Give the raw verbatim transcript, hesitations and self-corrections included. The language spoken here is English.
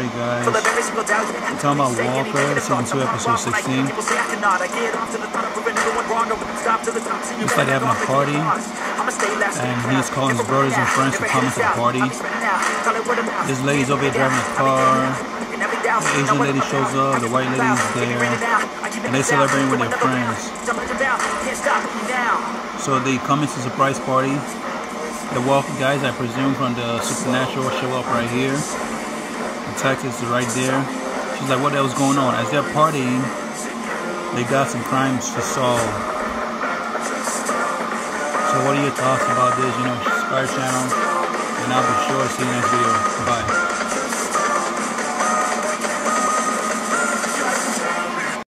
party, guys. We're talking about Walker, season two, episode sixteen. Looks like they're having a party, and he's calling his brothers and friends to come to the party. This lady's over here driving a car. The Asian lady shows up, the white lady's there, and they celebrating with their friends. So they come into a surprise party. The Walker guys, I presume from the Supernatural, show up right here. The text is right there. She's like, what the hell's going on? As they're partying, they got some crimes to solve. So what are your thoughts about this? You know, subscribe channel, and I'll be sure to see you next video. Bye.